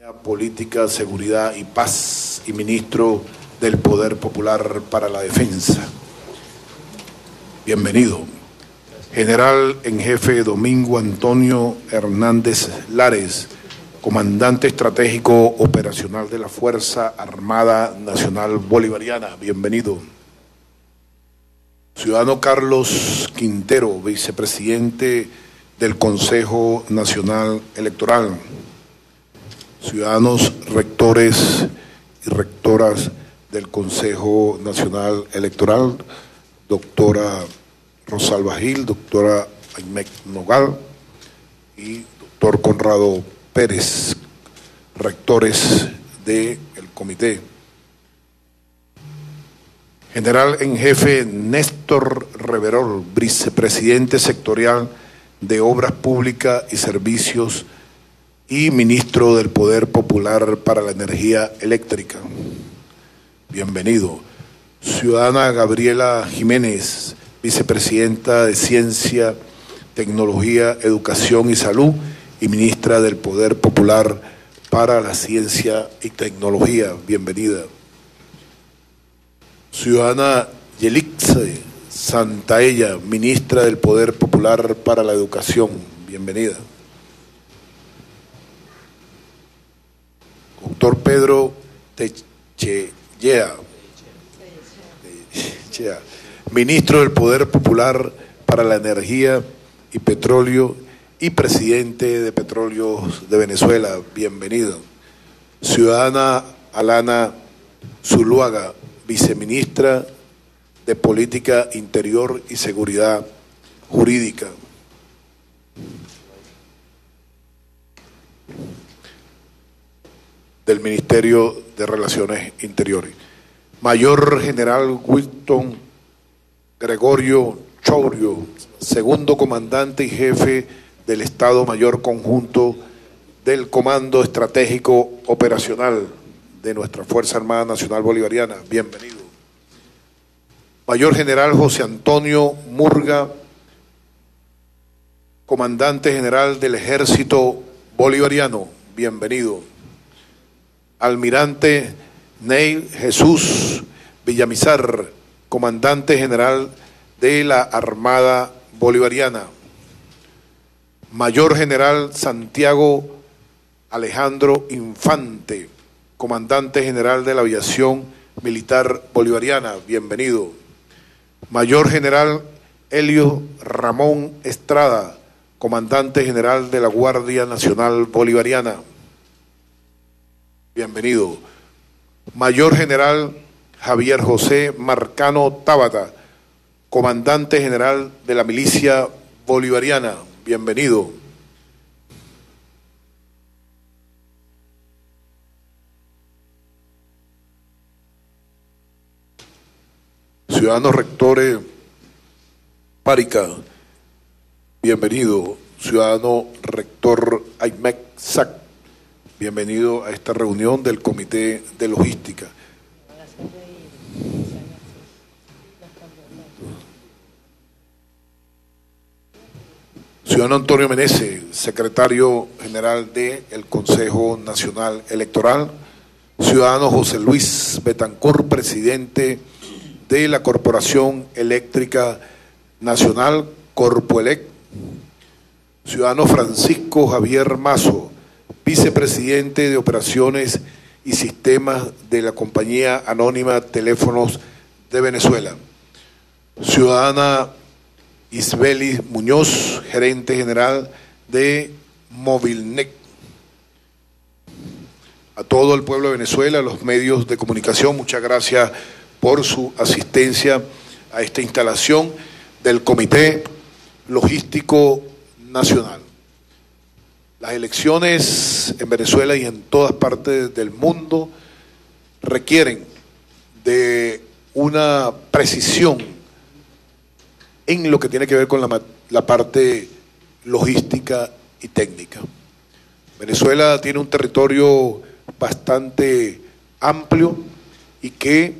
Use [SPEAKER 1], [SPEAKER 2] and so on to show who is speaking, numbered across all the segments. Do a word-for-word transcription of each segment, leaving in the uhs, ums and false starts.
[SPEAKER 1] Política, Seguridad y Paz y Ministro del Poder Popular para la Defensa. Bienvenido. General en Jefe Domingo Antonio Hernández Lares, Comandante Estratégico Operacional de la Fuerza Armada Nacional Bolivariana. Bienvenido. Ciudadano Carlos Quintero, Vicepresidente del Consejo Nacional Electoral. Ciudadanos rectores y rectoras del Consejo Nacional Electoral, doctora Rosalba Gil, doctora Aimec Nogal y doctor Conrado Pérez, rectores del comité. General en Jefe Néstor Reverol, Vicepresidente Sectorial de Obras Públicas y Servicios y Ministro del Poder Popular para la Energía Eléctrica. Bienvenido. Ciudadana Gabriela Jiménez, Vicepresidenta de Ciencia, Tecnología, Educación y Salud y Ministra del Poder Popular para la Ciencia y Tecnología. Bienvenida. Ciudadana Yelixe Santaella, Ministra del Poder Popular para la Educación. Bienvenida. Doctor Pedro Techea, Ministro del Poder Popular para la Energía y Petróleo y Presidente de Petróleos de Venezuela. Bienvenido. Ciudadana Alana Zuluaga, Viceministra de Política Interior y Seguridad Jurídica. Del Ministerio de Relaciones Interiores. Mayor General Wilton Gregorio Chourio, segundo comandante y jefe del Estado Mayor Conjunto del Comando Estratégico Operacional de nuestra Fuerza Armada Nacional Bolivariana. Bienvenido. Mayor General José Antonio Murga, Comandante General del Ejército Bolivariano. Bienvenido. Almirante Ney Jesús Villamizar, Comandante General de la Armada Bolivariana. Mayor General Santiago Alejandro Infante, Comandante General de la Aviación Militar Bolivariana. Bienvenido. Mayor General Helio Ramón Estrada, Comandante General de la Guardia Nacional Bolivariana. Bienvenido. Mayor General Javier José Marcano Tábata, Comandante General de la Milicia Bolivariana. Bienvenido. Ciudadanos rectores Párica, bienvenido. Ciudadano rector Aimec Sac, bienvenido a esta reunión del Comité de Logística. Ciudadano Antonio Meneses, secretario general del Consejo Nacional Electoral. Ciudadano José Luis Betancourt, presidente de la Corporación Eléctrica Nacional, Corpoelec. Ciudadano Francisco Javier Mazo, vicepresidente de Operaciones y Sistemas de la Compañía Anónima Teléfonos de Venezuela. Ciudadana Isbelis Muñoz, gerente general de Movilnet. A todo el pueblo de Venezuela, los medios de comunicación, muchas gracias por su asistencia a esta instalación del Comité Logístico Nacional. Las elecciones en Venezuela y en todas partes del mundo requieren de una precisión en lo que tiene que ver con la, la parte logística y técnica. Venezuela tiene un territorio bastante amplio y que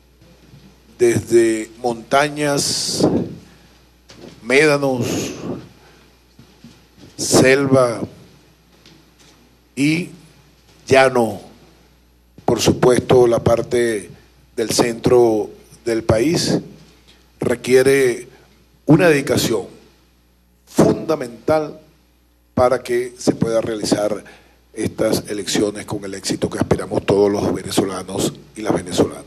[SPEAKER 1] desde montañas, médanos, selva y llano, por supuesto la parte del centro del país, requiere una dedicación fundamental para que se pueda realizar estas elecciones con el éxito que aspiramos todos los venezolanos y las venezolanas.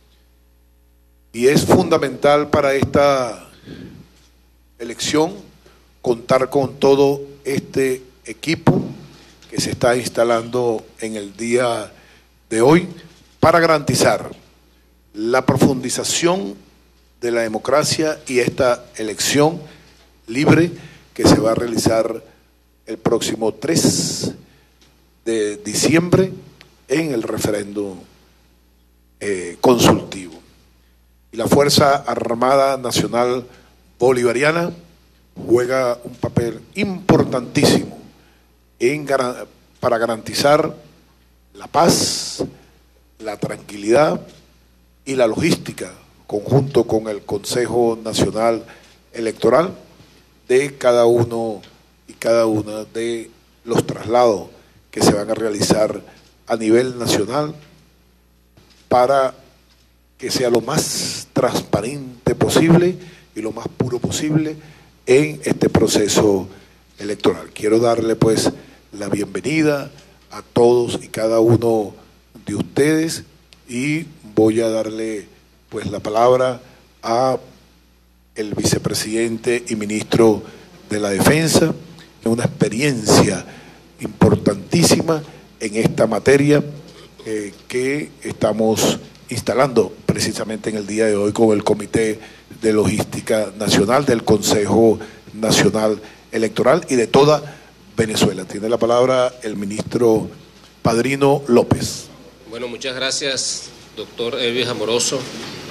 [SPEAKER 1] Y es fundamental para esta elección contar con todo este equipo que se está instalando en el día de hoy para garantizar la profundización de la democracia y esta elección libre que se va a realizar el próximo tres de diciembre en el referéndum eh, consultivo. Y la Fuerza Armada Nacional Bolivariana juega un papel importantísimo en, para garantizar la paz, la tranquilidad y la logística, conjunto con el Consejo Nacional Electoral, de cada uno y cada una de los traslados que se van a realizar a nivel nacional para que sea lo más transparente posible y lo más puro posible en este proceso electoral. Quiero darle pues la bienvenida a todos y cada uno de ustedes y voy a darle pues la palabra a el vicepresidente y ministro de la Defensa, en una experiencia importantísima en esta materia eh, que estamos instalando precisamente en el día de hoy con el Comité de Logística Nacional del Consejo Nacional Electoral y de toda Venezuela. Tiene la palabra el ministro Padrino López.
[SPEAKER 2] Bueno, muchas gracias, doctor Elvis Amoroso,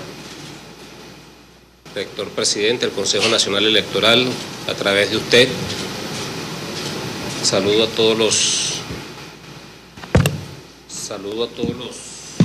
[SPEAKER 2] rector presidente del Consejo Nacional Electoral, a través de usted. Saludo a todos los saludo a todos los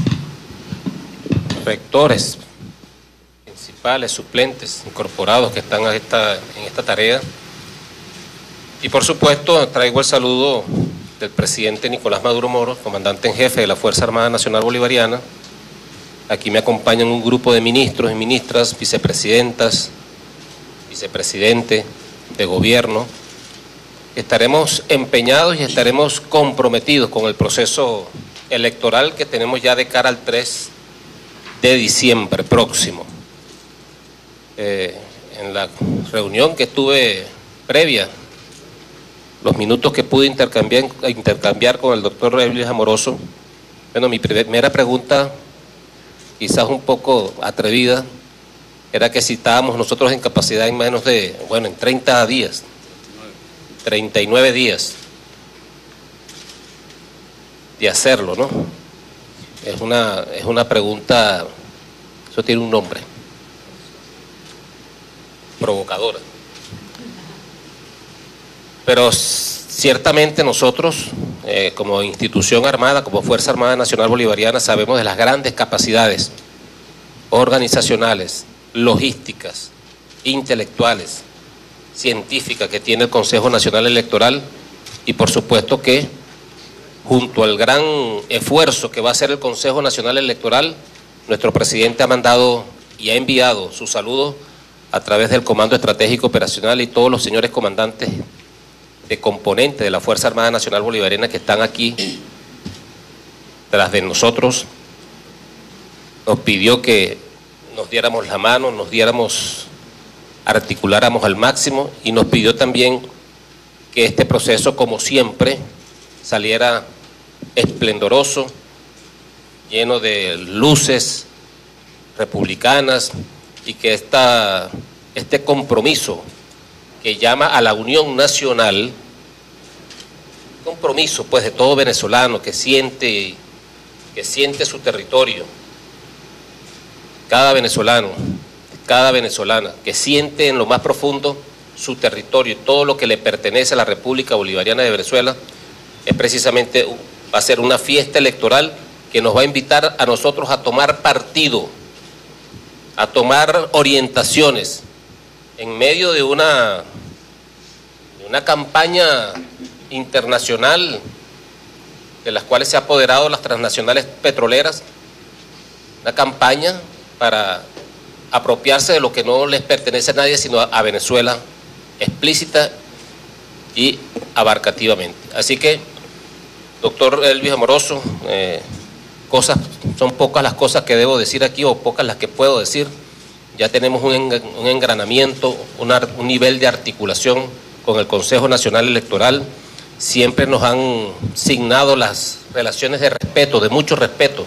[SPEAKER 2] rectores principales, suplentes, incorporados que están a esta, en esta tarea. Y por supuesto traigo el saludo del presidente Nicolás Maduro Moro, comandante en jefe de la Fuerza Armada Nacional Bolivariana. Aquí me acompañan un grupo de ministros y ministras, vicepresidentas, vicepresidente de gobierno. Estaremos empeñados y estaremos comprometidos con el proceso electoral que tenemos ya de cara al tres de diciembre próximo. Eh, en la reunión que tuve previa, los minutos que pude intercambiar, intercambiar con el doctor Elvis Amoroso, bueno, mi primera pregunta, quizás un poco atrevida, era que si estábamos nosotros en capacidad en menos de, bueno, en treinta días, treinta y nueve días de hacerlo, ¿no? Es una, es una pregunta, eso tiene un nombre, provocadora. Pero ciertamente nosotros, eh, como institución armada, como Fuerza Armada Nacional Bolivariana, sabemos de las grandes capacidades organizacionales, logísticas, intelectuales, científicas que tiene el Consejo Nacional Electoral y por supuesto que junto al gran esfuerzo que va a hacer el Consejo Nacional Electoral, nuestro presidente ha mandado y ha enviado su saludo a través del Comando Estratégico Operacional y todos los señores comandantes de componentes de la Fuerza Armada Nacional Bolivariana que están aquí tras de nosotros. Nos pidió que nos diéramos la mano, nos diéramos, articuláramos al máximo y nos pidió también que este proceso, como siempre, saliera esplendoroso, lleno de luces republicanas y que esta, este compromiso que llama a la unión nacional, compromiso pues de todo venezolano que siente, que siente su territorio, cada venezolano, cada venezolana que siente en lo más profundo su territorio y todo lo que le pertenece a la República Bolivariana de Venezuela, es precisamente, va a ser una fiesta electoral que nos va a invitar a nosotros a tomar partido, a tomar orientaciones en medio de una, de una campaña internacional de las cuales se ha apoderado las transnacionales petroleras, una campaña para apropiarse de lo que no les pertenece a nadie, sino a Venezuela, explícita y abarcativamente. Así que, doctor Elvis Amoroso, eh, cosas, son pocas las cosas que debo decir aquí, o pocas las que puedo decir. Ya tenemos un, un engranamiento, una, un nivel de articulación con el Consejo Nacional Electoral. Siempre nos han signado las relaciones de respeto, de mucho respeto,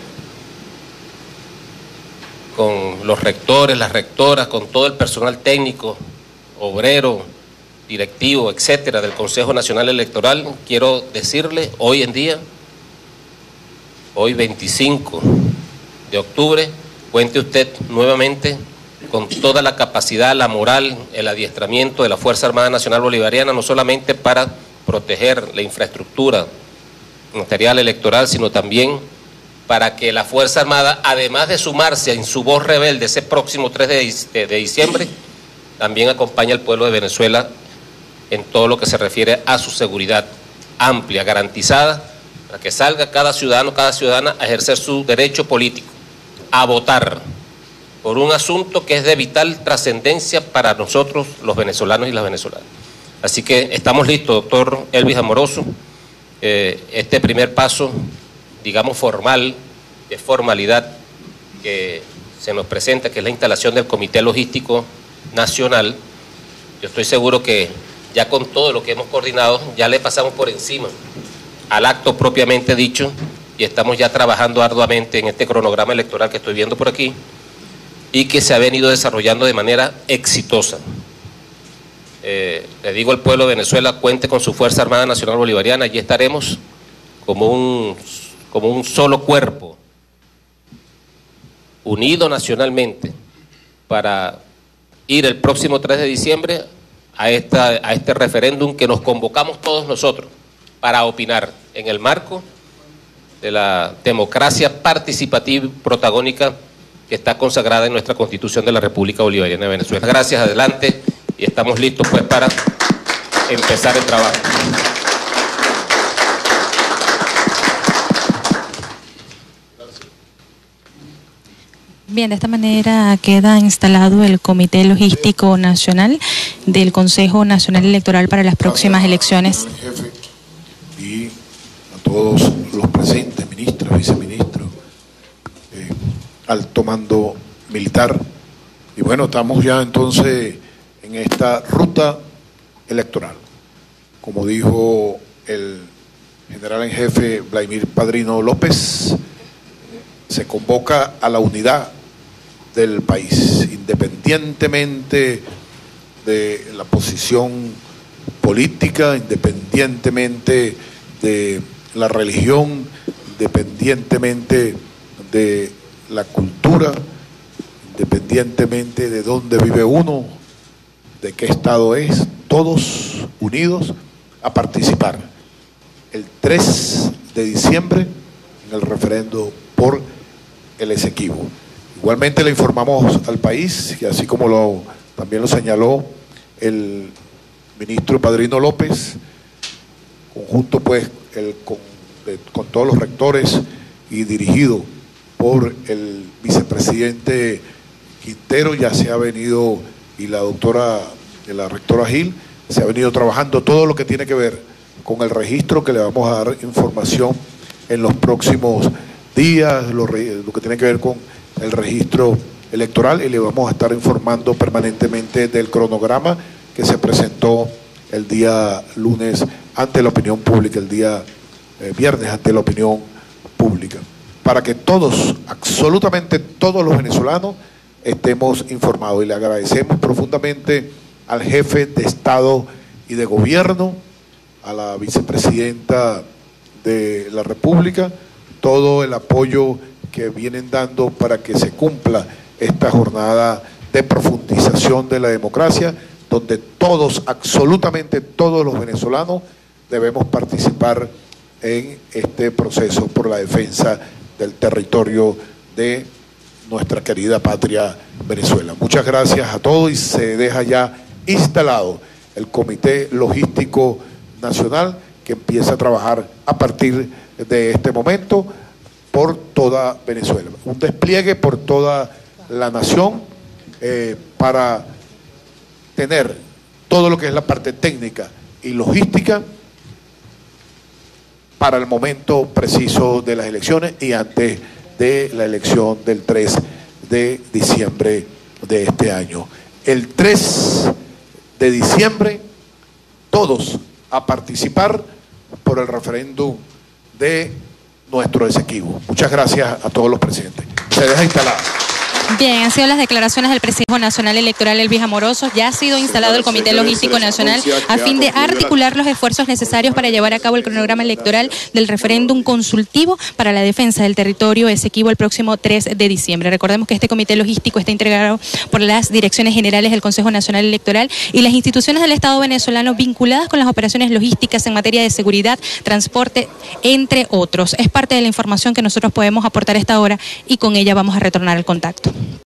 [SPEAKER 2] con los rectores, las rectoras, con todo el personal técnico, obrero, directivo, etcétera, del Consejo Nacional Electoral. Quiero decirle, hoy en día, hoy veinticinco de octubre, cuente usted nuevamente con toda la capacidad, la moral, el adiestramiento de la Fuerza Armada Nacional Bolivariana, no solamente para proteger la infraestructura material electoral, sino también para que la Fuerza Armada, además de sumarse en su voz rebelde ese próximo tres de diciembre, también acompañe al pueblo de Venezuela en todo lo que se refiere a su seguridad amplia, garantizada, para que salga cada ciudadano, cada ciudadana a ejercer su derecho político, a votar por un asunto que es de vital trascendencia para nosotros, los venezolanos y las venezolanas. Así que estamos listos, doctor Elvis Amoroso. Eh, este primer paso, digamos formal, de formalidad que se nos presenta, que es la instalación del Comité Logístico Nacional. Yo estoy seguro que ya con todo lo que hemos coordinado, ya le pasamos por encima al acto propiamente dicho y estamos ya trabajando arduamente en este cronograma electoral que estoy viendo por aquí y que se ha venido desarrollando de manera exitosa. Eh, le digo al pueblo de Venezuela, cuente con su Fuerza Armada Nacional Bolivariana, allí estaremos como un, como un solo cuerpo, unido nacionalmente, para ir el próximo tres de diciembre a, esta, a este referéndum que nos convocamos todos nosotros para opinar en el marco de la democracia participativa y protagónica que está consagrada en nuestra Constitución de la República Bolivariana de Venezuela. Gracias, adelante, y estamos listos pues para empezar el trabajo.
[SPEAKER 3] Bien, de esta manera queda instalado el Comité Logístico Nacional del Consejo Nacional Electoral para las próximas elecciones.
[SPEAKER 1] Jefe, y a todos los presentes, ministros, viceministros, eh, alto mando militar. Y bueno, estamos ya entonces en esta ruta electoral. Como dijo el general en jefe Vladimir Padrino López, se convoca a la unidad del país, independientemente de la posición política, independientemente de la religión, independientemente de la cultura, independientemente de dónde vive uno, de qué estado es, todos unidos a participar el tres de diciembre en el referendo por el Esequibo. Igualmente le informamos al país, y así como lo, también lo señaló el ministro Padrino López, conjunto pues el, con, de, con todos los rectores y dirigido por el vicepresidente Quintero, ya se ha venido, y la doctora, la rectora Gil, se ha venido trabajando todo lo que tiene que ver con el registro, que le vamos a dar información en los próximos días, lo, lo que tiene que ver con el registro electoral, y le vamos a estar informando permanentemente del cronograma que se presentó el día lunes ante la opinión pública, el día eh, viernes ante la opinión pública, para que todos, absolutamente todos los venezolanos estemos informados. Y le agradecemos profundamente al jefe de Estado y de Gobierno, a la vicepresidenta de la República, todo el apoyo que vienen dando para que se cumpla esta jornada de profundización de la democracia, donde todos, absolutamente todos los venezolanos debemos participar en este proceso por la defensa del territorio de nuestra querida patria Venezuela. Muchas gracias a todos, y se deja ya instalado el Comité Logístico Nacional, que empieza a trabajar a partir de este momento por toda Venezuela. Un despliegue por toda la nación eh, para tener todo lo que es la parte técnica y logística para el momento preciso de las elecciones y antes de la elección del tres de diciembre de este año. El tres de diciembre, todos a participar por el referéndum de nuestro Esequibo. Muchas gracias a todos los presidentes. Se deja instalado.
[SPEAKER 3] Bien, han sido las declaraciones del Consejo Nacional Electoral Elvis Amoroso. Ya ha sido instalado el Comité Logístico Nacional a fin de articular los esfuerzos necesarios para llevar a cabo el cronograma electoral del referéndum consultivo para la defensa del territorio Esequibo el próximo tres de diciembre. Recordemos que este Comité Logístico está integrado por las direcciones generales del Consejo Nacional Electoral y las instituciones del Estado venezolano vinculadas con las operaciones logísticas en materia de seguridad, transporte, entre otros. Es parte de la información que nosotros podemos aportar a esta hora y con ella vamos a retornar al contacto.